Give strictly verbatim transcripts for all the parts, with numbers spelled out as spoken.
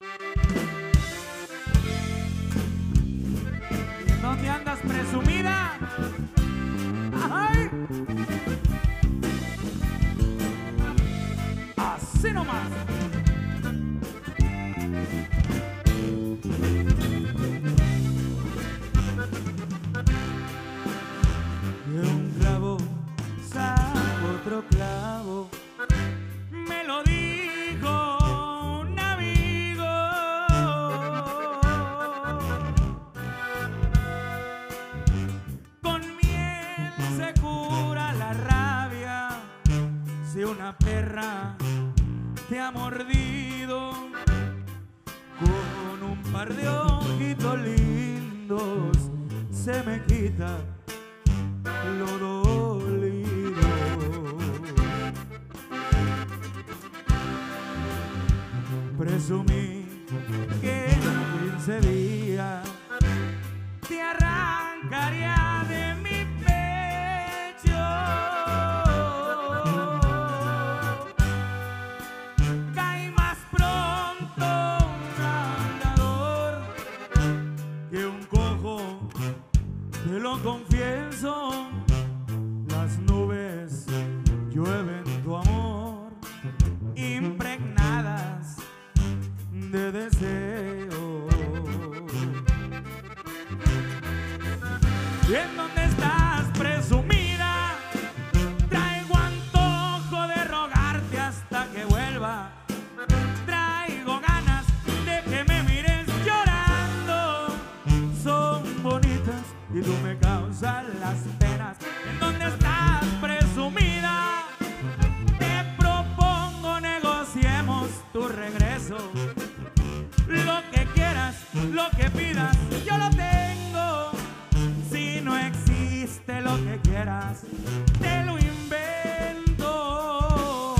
¿Dónde andas, presumida? ¡Ay! Así nomás. De un clavo saco otro clavo, me lo dijo un amigo. Con miel se cura la rabia si una perra te ha mordido. Con un par de ojitos lindos se me quita lo dolido. Presumí que en quince días te arrancaría de mi pecho. Caí más pronto un andador que un cojo, te lo confieso. Las nubes llueven tu amor, impregnadas de deseo. ¿Y en dónde estás, presumida? Traigo antojo de rogarte hasta que vuelva. Traigo ganas de que me mires llorando. Son bonitas y tú me causas las penas. ¿En dónde estás, presumida? Te propongo negociemos tu regreso. Lo que quieras, lo que pidas, yo lo tengo. Si no existe lo que quieras, te lo invento.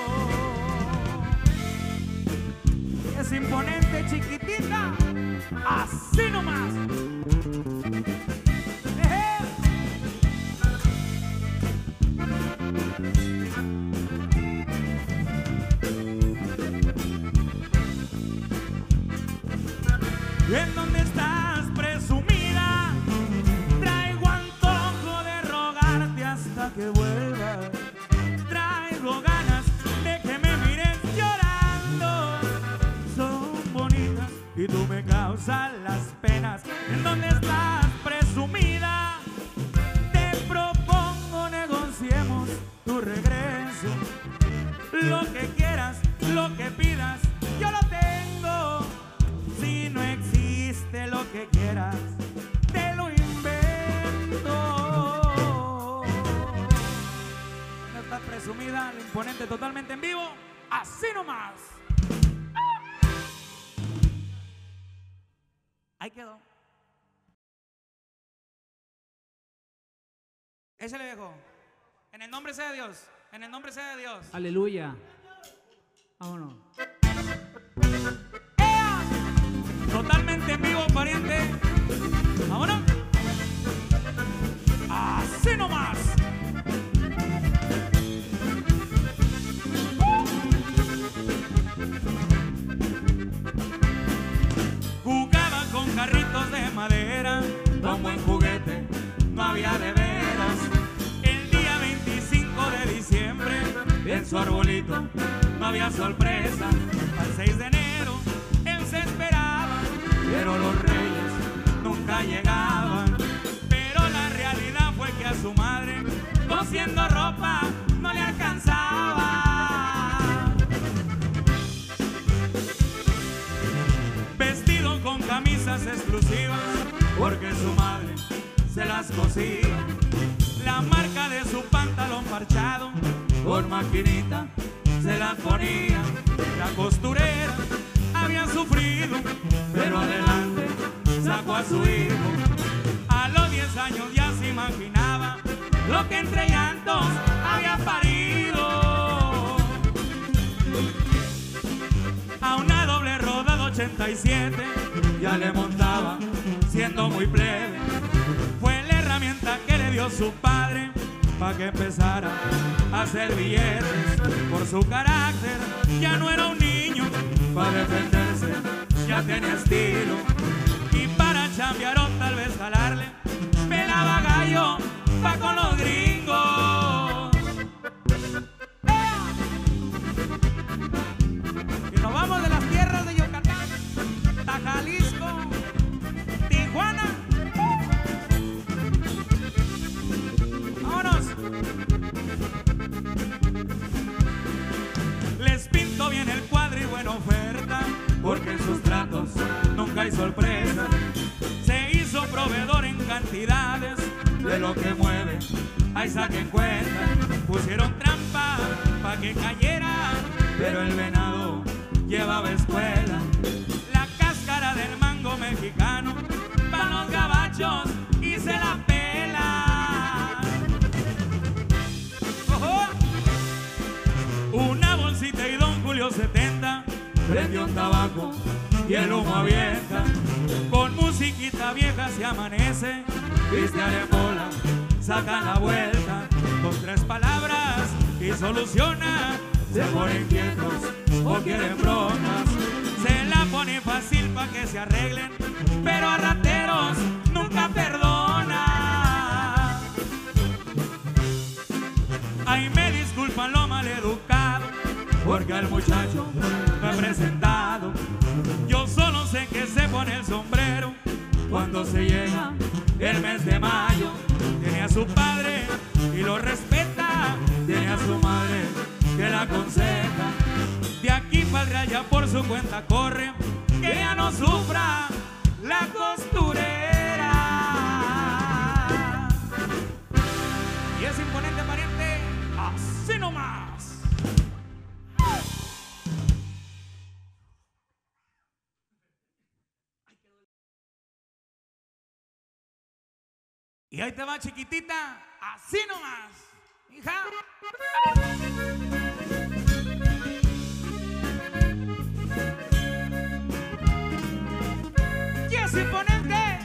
Es imponente, chiquitita, así nomás. ¿En dónde estás, presumida? Traigo antojo de rogarte hasta que vuelva. Traigo ganas de que me mires llorando. Son bonitas y tú me causas las penas. ¿En dónde estás, presumida? Te propongo negociemos tu regreso. Lo que quieras, lo que pidas, yo lo tengo. Si no existe lo que quieras, te lo invento. ¿No estás presumida? Lo imponente totalmente en vivo. Así nomás. Ahí quedó. Ese le dejó. En el nombre sea de Dios. En el nombre sea de Dios. Aleluya. Vámonos. Totalmente en vivo, pariente. Vámonos. Así nomás. Jugaba con carritos de madera, con buen juguete, no había de veras. El día veinticinco de diciembre, en su arbolito, no había sorpresa. Al seis de enero, él se esperaba, pero los reyes nunca llegaban. Pero la realidad fue que a su madre, cosiendo ropa, no le alcanzaba. Vestido con camisas exclusivas, porque su madre se las cosía. La marca de su pantalón parchado, con maquinita se las ponía. La costurera había sufrido, pero adelante sacó a su hijo. A los diez años ya se imaginaba lo que entre llantos había parido. A una doble rodada ochenta y siete ya le montaba siendo muy plebe. Fue la herramienta que le dio su padre para que empezara a hacer billetes. Por su carácter ya no era un niño para defenderse ya tenía estilo. Y para chambear o tal vez jalarle, pelaba gallo pa' con los gringos. ¡Eh! Y nos vamos de las tierras de Yucatán a Jalisco, Tijuana. ¡Vámonos! Les pinto bien el cuadro y buena oferta, porque en sus tratos nunca hay sorpresa. Se hizo proveedor en cantidades, de lo que mueve, ahí saquen cuenta. Pusieron trampa pa' que cayera, pero el venado llevaba escuela. La cáscara del mango mexicano pa' los gabachos y se la pela. ¡Ojo! Una bolsita y don Julio setenta prendió un tabaco y el humo avienta. Con musiquita vieja se amanece, viste aremola, saca la vuelta. Con tres palabras y soluciona. Se ponen quietos o quieren broncas, se la pone fácil pa' que se arreglen, pero a rateros nunca perdona. Ay, me disculpan lo maleducado, porque al muchacho me he presentado. Yo solo sé que se pone el sombrero cuando se llega el mes de mayo. Tiene a su padre y lo respeta, tiene a su madre que la aconseja. De aquí para el raya por su cuenta corre, que ya no sufra la costurera. Y ese imponente pariente, así nomás. Y ahí te va, chiquitita, así nomás, hija. Y es imponente.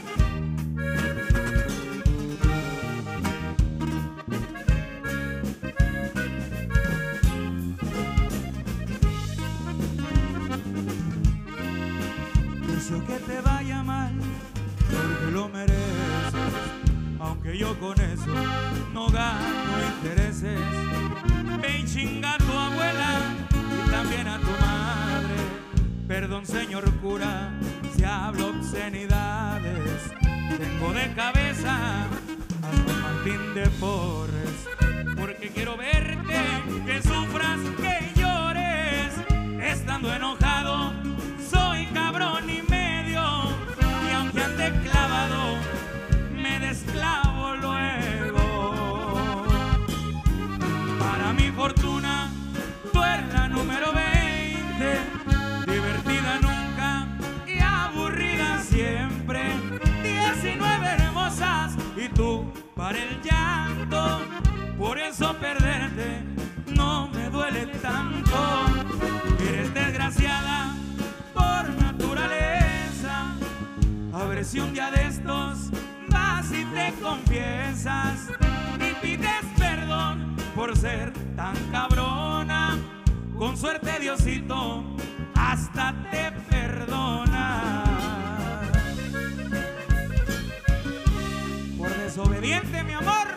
Deseo que te vaya mal, porque lo mereces. Aunque yo con eso no gano intereses. Ve y chinga a tu abuela y también a tu madre. Perdón, señor cura, si hablo obscenidades. Tengo de cabeza a Don Martín de Porres, porque quiero verte, que sufras, que llores. Estando enojado, soy cabrón y medio. Y aunque ande clavado, me desclavo luego. Para mi fortuna, tú eres la número veinte, divertida nunca y aburrida siempre. Diecinueve hermosas y tú para el llanto. Por eso perderte no me duele tanto. Eres desgraciada por naturaleza. A ver si un día de estos vas y te confiesas y pides perdón por ser tan cabrona. Con suerte Diosito hasta te perdona. Por desobediente, mi amor.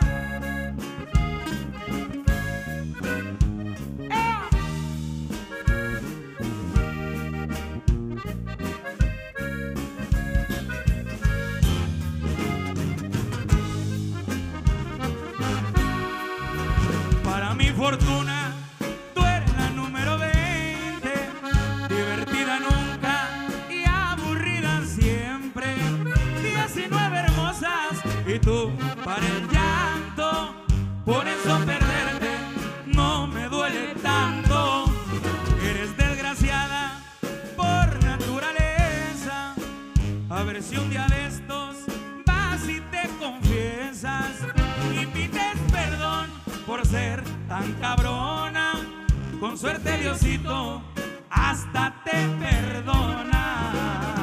Fortuna, tú eres la número veinte, divertida nunca y aburrida siempre. Diecinueve hermosas y tú para el llanto. Por eso perderte no me duele tanto. Eres desgraciada por naturaleza. A ver si un día de estos vas y te confiesas y pides perdón por ser tan cabrona. Con suerte Diosito hasta te perdona.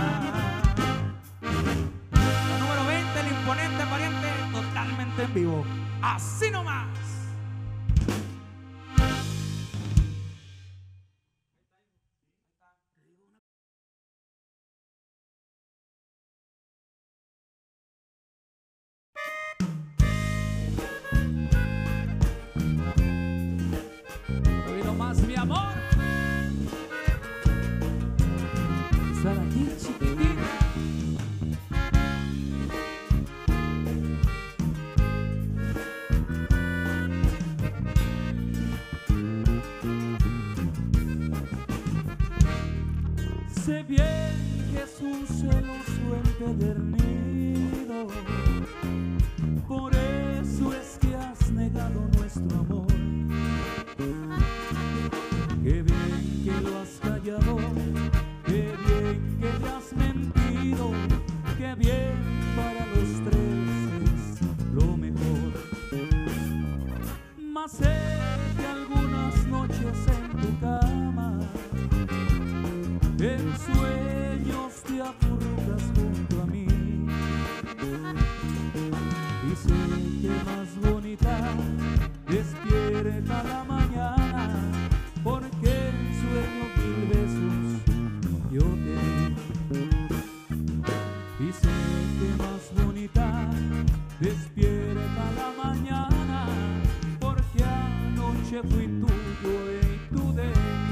La número veinte, el imponente pariente, totalmente en vivo. Así nomás. amor. Estar aquí, chiquitita. Sé bien que es un celoso empedernido, por eso es que has negado nuestro amor. Qué bien que lo has callado, qué bien que te has mentido, qué bien para los tres es lo mejor. Mas sé que algunas noches en tu cama, en sueños te acurrucas junto a mí, y sé que más bonita despierta la mañana, porque en sueño mil besos yo te di. Y sé que más bonita despierta la mañana, porque anoche fui tuyo y tú de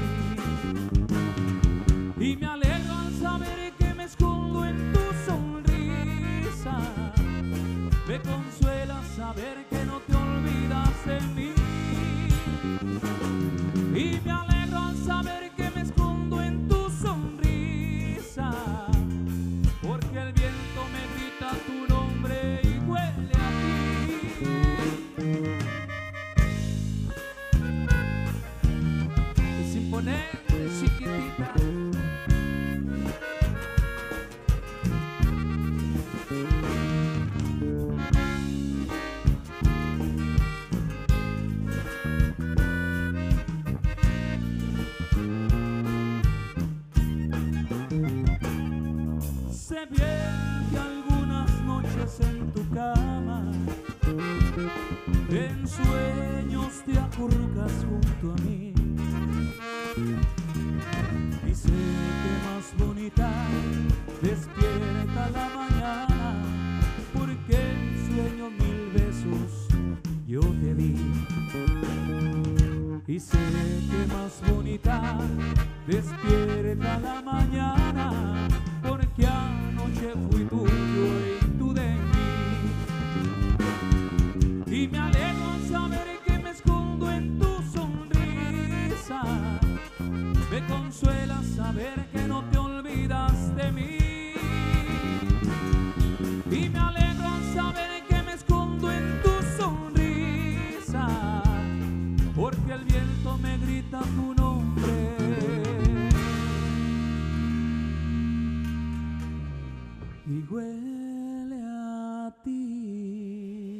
mí. Y me alegro al saber que me escondo en tu sonrisa, me consuela saber que no te olvidas de mí. Y me alegro al saber que me escondo en tu sonrisa, porque el viento me grita tu nombre y huele a ti. Y sin ponerte chiquitita, sé bien que algunas noches en tu cama, en sueños te acurrucas junto a mí, y sé que más bonita despierta la mañana, porque en sueño mil besos yo te di. Y sé que más bonita despierta la mañana, porque anoche fui tuyo y tú de mí. Y me alegro al saber que me escondo en tu sonrisa, me consuela saber que no te olvidas de mí. Y me alegro al saber que me escondo en tu sonrisa, porque el viento me grita tu nombre y huele a ti.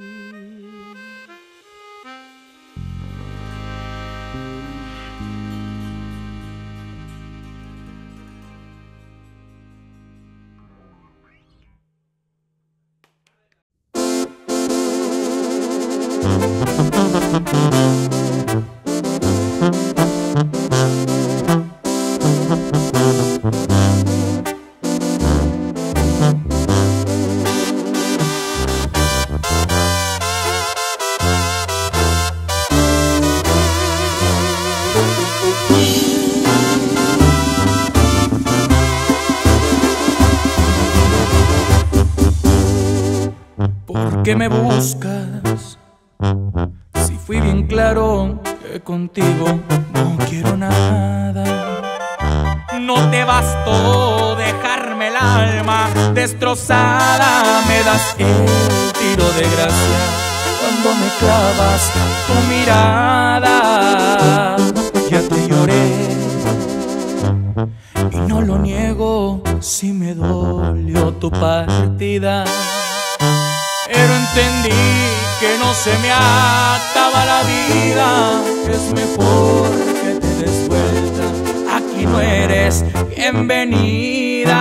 ¿Por qué me buscas? Si fui bien claro que contigo no quiero nada. No te bastó dejarme el alma destrozada. Me das el tiro de gracia cuando me clavas tu mirada. Ya te lloré y no lo niego, si me dolió tu partida. Pero entendí que no se me acaba la vida, que es mejor que te des vuelta, aquí no eres bienvenida.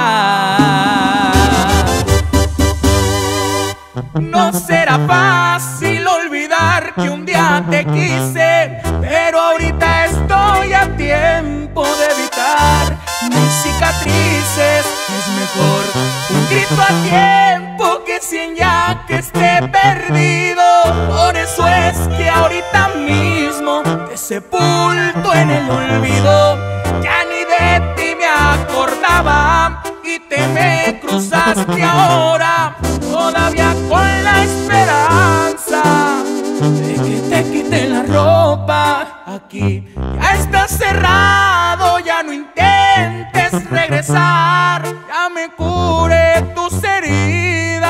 No será fácil olvidar que un día te quise, pero ahorita estoy a tiempo de evitar mis cicatrices. Es mejor un grito a tiempo que cien ya que esté perdido. Por eso es que ahorita mismo te sepulto en el olvido. Ya ni de ti me acordaba y te me cruzaste ahora, todavía con la esperanza de que te quite la ropa. Aquí ya está cerrado, ya no intentes regresar, ya me curé tus heridas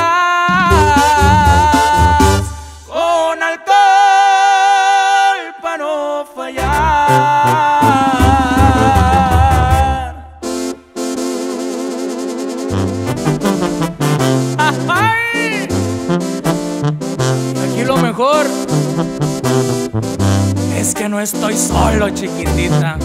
con alcohol para no fallar. ¡Ay! Aquí lo mejor es que no estoy solo, chiquitita.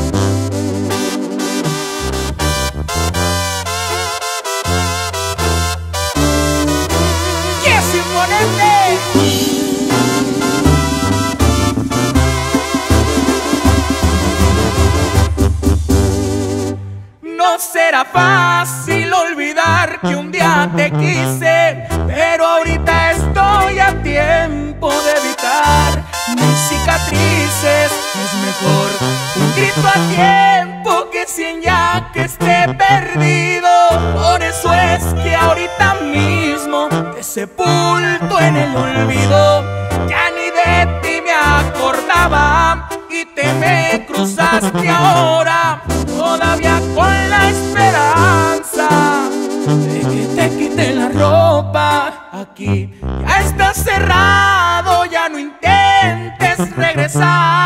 ¡Yes, imponente! No será fácil olvidar que un día te quise, pero ahorita estoy a tiempo de evitar mis cicatrices. Es mejor un grito a tiempo que cien ya que esté perdido. Por eso es que ahorita mismo te sepulto en el olvido. Ya ni de ti me acordaba y te me cruzaste ahora, todavía con la esperanza de que te quite la ropa. Aquí ya está cerrado, ya no intentes regresar.